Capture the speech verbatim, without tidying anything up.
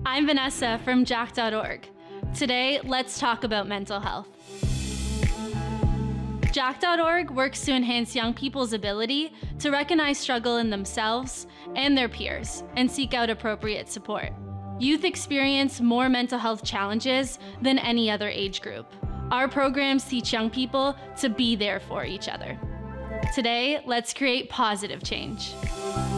I'm Vanessa from jack dot org. Today, let's talk about mental health. jack dot org works to enhance young people's ability to recognize struggle in themselves and their peers and seek out appropriate support. Youth experience more mental health challenges than any other age group. Our programs teach young people to be there for each other. Today, let's create positive change.